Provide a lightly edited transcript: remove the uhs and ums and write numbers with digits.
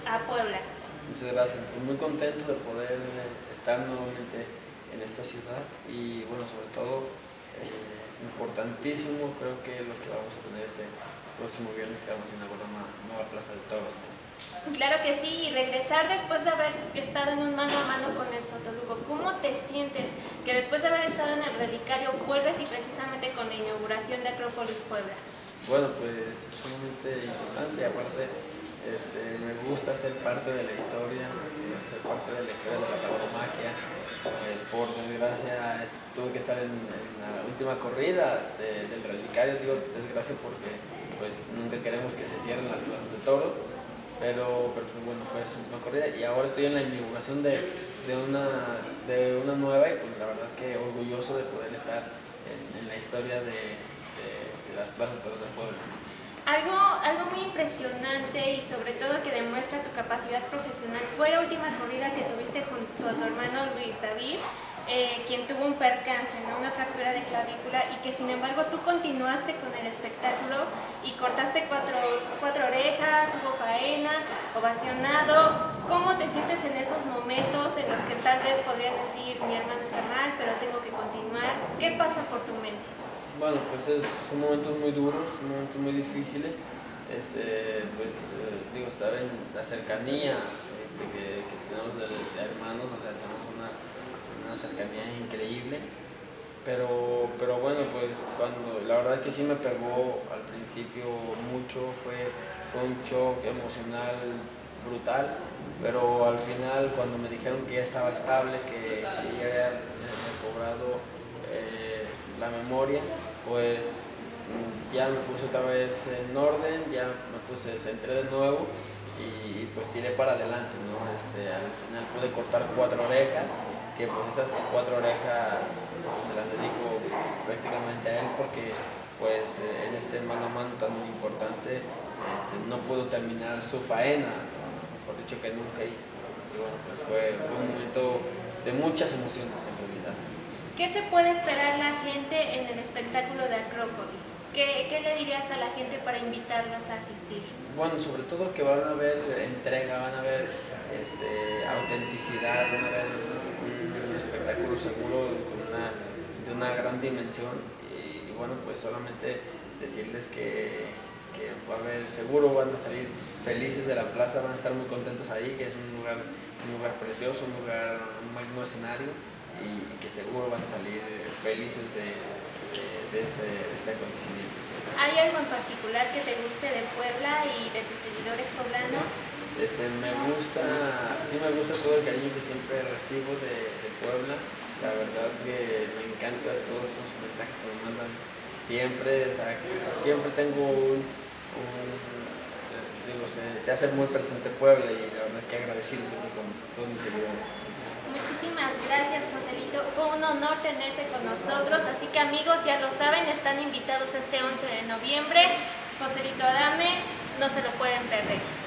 a Puebla. Muchas gracias, pues muy contento de poder estar nuevamente en esta ciudad y bueno, sobre todo importantísimo creo que lo que vamos a tener este próximo viernes, que vamos a inaugurar una nueva plaza de toros, ¿no? Claro que sí, y regresar después de haber estado en un mano a mano con el Sotoluco, ¿cómo te sientes que después de haber estado en el relicario vuelves y precisamente con la inauguración de Acrópolis Puebla? Bueno, pues es sumamente importante y aparte me gusta ser parte de la historia, me gusta ser parte de la historia de la tauromaquia. Por desgracia tuve que estar en la última corrida del relicario, digo desgracia porque pues nunca queremos que se cierren las plazas de toros, pero pues bueno, fue su última corrida y ahora estoy en la inauguración de una nueva y pues la verdad que orgulloso de poder estar en la historia de las plazas de toros del pueblo. Algo muy impresionante y sobre todo que demuestra tu capacidad profesional fue la última corrida que tuviste junto a tu hermano Luis David, quien tuvo un percance, ¿no? Una fractura de clavícula, y que sin embargo tú continuaste con el espectáculo y cortaste cuatro orejas, hubo faena, ovacionado. ¿Cómo te sientes en esos momentos en los que tal vez podrías decir mi hermano está mal, pero tengo que continuar? ¿Qué pasa por tu mente? Bueno, pues son momentos muy duros, son momentos muy difíciles, digo, estar en la cercanía que tenemos de hermanos, o sea, tenemos una cercanía increíble, pero bueno, pues la verdad que sí me pegó al principio mucho, fue un shock emocional brutal, pero al final cuando me dijeron que ya estaba estable, que ya había recobrado la memoria, pues ya me puse otra vez en orden, ya me centré de nuevo y pues tiré para adelante, ¿no? Al final pude cortar 4 orejas, que pues esas 4 orejas pues, se las dedico prácticamente a él porque pues en este mano a mano tan importante no pudo terminar su faena, por dicho que nunca, y bueno, pues fue un momento de muchas emociones en realidad. ¿Qué se puede esperar la gente en el espectáculo de Acrópolis? ¿Qué le dirías a la gente para invitarlos a asistir? Bueno, sobre todo que van a ver entrega, van a ver autenticidad, van a ver un espectáculo seguro de una gran dimensión y bueno, pues solamente decirles que va a haber seguro, van a salir felices de la plaza, van a estar muy contentos ahí, que es un lugar precioso, un magno escenario. Y que seguro van a salir felices de este acontecimiento. ¿Hay algo en particular que te guste de Puebla y de tus seguidores poblanos? Sí me gusta todo el cariño que siempre recibo de Puebla. La verdad que me encanta todos esos mensajes que me mandan siempre. O sea, siempre tengo se hace muy presente Puebla y la verdad que agradecido siempre con todos mis seguidores. Muchísimas gracias, Joselito. Fue un honor tenerte con nosotros, así que amigos, ya lo saben, están invitados este 11 de noviembre. Joselito Adame, no se lo pueden perder.